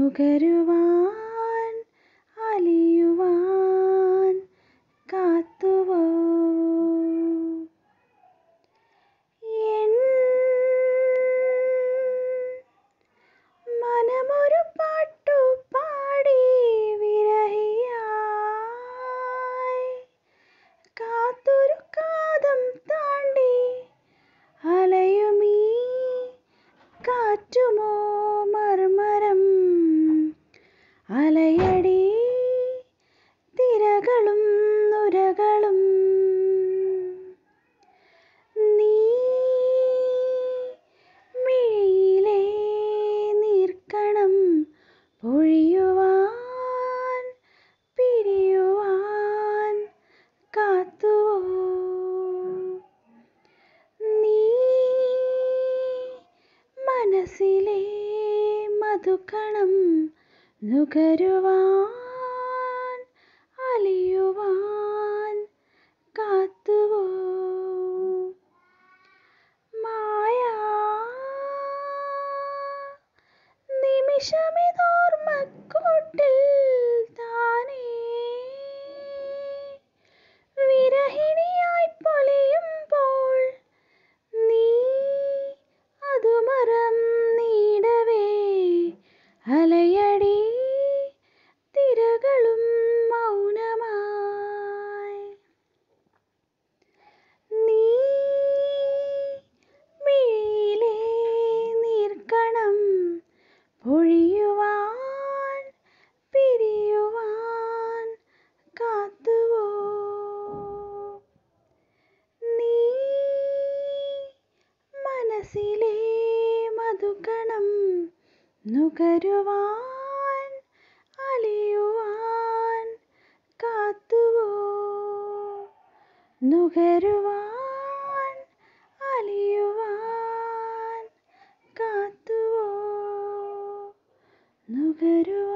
നുകരുവാൻ അലിയുവാൻ കാത്തുവോ N മനമൊരു പാട്ടു പാടി വിരഹിയായി കാത്തൊരു കാതം താണ്ടി അലയുമീ കാറ്റുമോ മർമരം അലയടി തിരകളും നുരകളും നീ മിഴിയിലെ നീർക്കണം പൊഴിയുവാൻ പിരിയുവാൻ കാത്തുവോ നീ മനസ്സിലെ മധുകണം നുകരുവാൻ അലിയുവാൻ കാത്തുവോ മായാ നിമിഷമിതോർമ്മക്കൂട്ടിൽ താനേ വിരഹിണിയായി പൊലിയുമ്പോൾ നീ അതു മറന്നിടവേ അലയടി തിരകളും മൗനമായി നീ മിഴിയിലെ നീർക്കണം പൊഴിയുവാൻ പിരിയുവാൻ കാത്തുവോ നീ മനസ്സിലെ മധുകണം നുകരുവാൻ അലിയുവാൻ കാത്തുവോ നുകരുവാൻ അലിയുവാൻ കാത്തുവോ നുകരുവാൻ